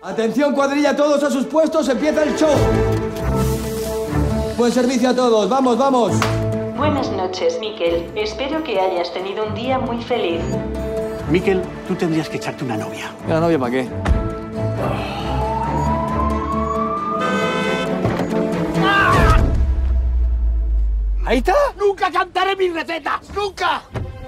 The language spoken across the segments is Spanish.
Atención, cuadrilla, todos a sus puestos, empieza el show. Buen servicio a todos, vamos, vamos. Buenas noches, Miquel. Espero que hayas tenido un día muy feliz. Miquel, tú tendrías que echarte una novia. ¿Una novia para qué? ¿Ahí está? ¡Nunca cantaré mis recetas! ¡Nunca!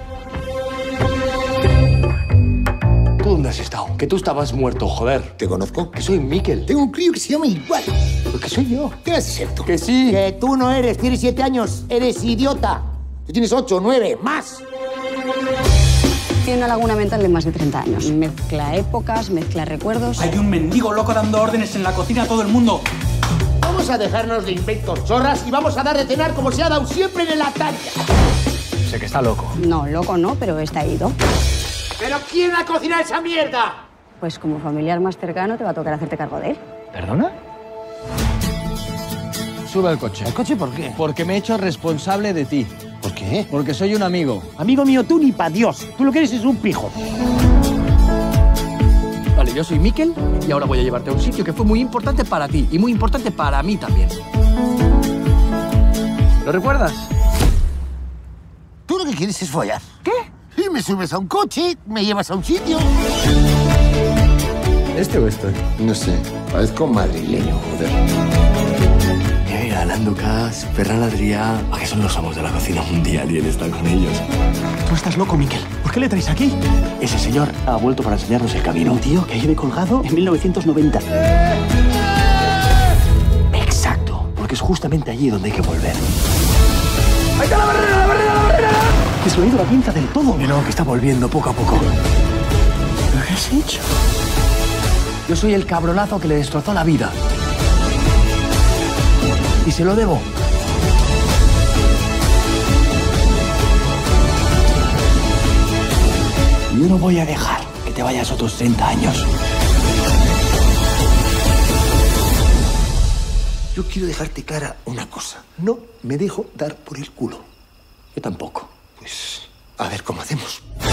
¿Tú dónde has estado? Que tú estabas muerto, joder. ¿Te conozco? Que soy Miquel. Tengo un crío que se llama igual. Pues que soy yo. ¿Qué vas a ser tú? Que sí. Que tú no eres, tienes 7 años, eres idiota. Tú tienes 8, 9, más. Tiene una laguna mental de más de 30 años. Mezcla épocas, mezcla recuerdos. Hay un mendigo loco dando órdenes en la cocina a todo el mundo. Vamos a dejarnos de inventos chorras y vamos a dar de cenar como se ha dado siempre en el altar. Sé que está loco. No, loco no, pero está ido. ¿Pero quién ha cocinado esa mierda? Pues como familiar más cercano te va a tocar hacerte cargo de él. ¿Perdona? Sube al coche. ¿El coche por qué? Porque me he hecho responsable de ti. ¿Por qué? Porque soy un amigo. Amigo mío, tú ni pa' Dios. Tú lo que eres es un pijo. Vale, yo soy Miquel y ahora voy a llevarte a un sitio que fue muy importante para ti y muy importante para mí también. ¿Lo recuerdas? Tú lo que quieres es follar. ¿Qué? Y me subes a un coche, me llevas a un sitio. ¿Este o este? No sé, parezco madrileño, joder. Mira, Nando Cas, Ferran Adrià... ¿A qué son los amos de la cocina mundial y él está con ellos? Tú estás loco, Miquel. ¿Por qué le traes aquí? Ese señor ha vuelto para enseñarnos el camino. Un tío que lleve colgado en 1990. Exacto, porque es justamente allí donde hay que volver. ¡Ahí está la barrera, la barrera, la barrera! Que se lo ha ido la pinza del todo. Que no, que está volviendo poco a poco. ¿Pero qué has hecho? Yo soy el cabronazo que le destrozó la vida. Y se lo debo. Yo no voy a dejar que te vayas otros 30 años. Yo quiero dejarte clara una cosa. No me dejo dar por el culo. Yo tampoco. Pues, a ver cómo hacemos.